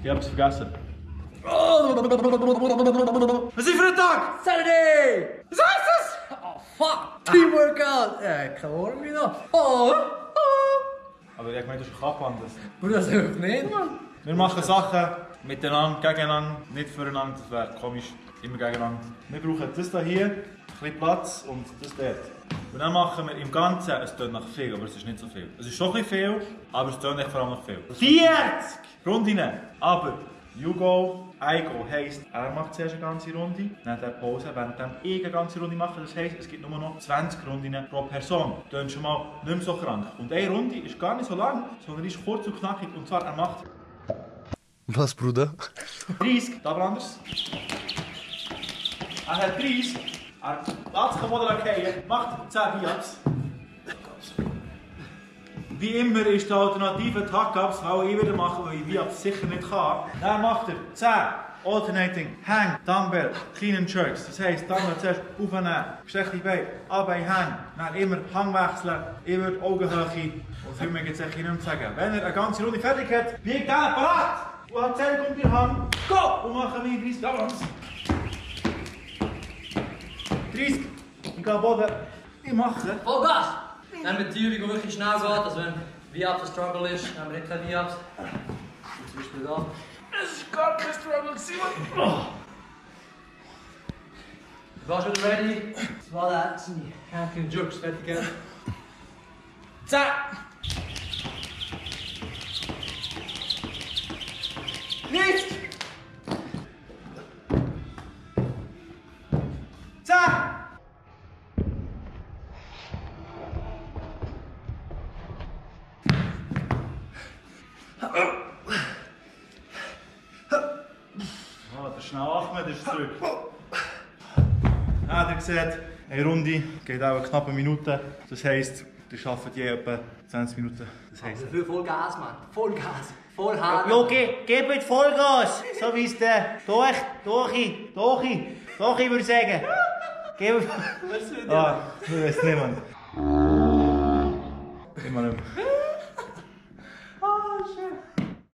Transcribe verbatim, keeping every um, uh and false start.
Ich hab's vergessen. Was ist für ein Tag? Saturday! Was heißt das? Oh fuck! Teamworkout! Äh, keine Ahnung wie noch. Oh! Aber ich meine, du hast abwandelt. Bruder, das hilft nicht, Mann. Wir machen Sachen miteinander, gegeneinander, nicht füreinander. Das wäre komisch, immer gegeneinander. Wir brauchen das hier, ein bisschen Platz und das dort. Und dann machen wir im Ganzen, es tönt nach viel, aber es ist nicht so viel. Es ist schon ein bisschen viel, aber es tönt vor allem nach viel. vierzig Runden! Aber you go, I go heisst, er macht zuerst eine ganze Runde, dann hat er Pause, während ich eine ganze Runde mache. Das heisst, es gibt nur noch zwanzig Runden pro Person. Das tönt schon mal nicht mehr so krank. Und eine Runde ist gar nicht so lang, sondern ist kurz und knackig. Und zwar, er macht Was, Bruder? dreißig, aber anders. Er hat dreißig, er lässt sich am Modell fallen, macht zehn Biaps. Wie immer ist die Alternative die Hack-Ups, weil ich wieder mache, weil ich Biaps sicher nicht kann. Dann macht er zehn Alternating Hang, Dumbbell, Clean and Jerks. Das heisst, Dumbbell zuerst aufnehmen, gestreckte Beine, Abbein, Hang, dann immer Hang wechseln, immer die Augenhöhe. Und viel mehr gibt es nicht mehr zu sagen. Wenn er eine ganze Runde fertig hat, wie gerne parat! Und hat zehn Sekunden Hang, go! Und machen wir dreißig Balance. dreißig, ich gehe am Boden. Ich mache. Vollgas! Dann mit die Übung wirklich schnell geht, also wenn V-Ups ein Struggle ist, dann haben wir nicht keine V-Ups. Zum Beispiel da. Es ist gar kein Struggle, Simon. Oh. Du warst wieder ready? Das war der Action. Hanky und Jukes, fertig gell? zehn. dreißig. zehn. Oh, der schnell Ahmed ist zurück. Ja, ihr seht, eine Runde geht auch eine knappe Minute. Das heisst, ihr schafft je etwa zwanzig Minuten. Das heisst, Also voll Gas, Mann. Voll Gas. Voll hart. Ja, ge gebt Vollgas, so wie es der durch, durch, durch, durch, ich würde sagen. Gebt. ah, ich weiß nicht, Mann. Immer nicht mehr.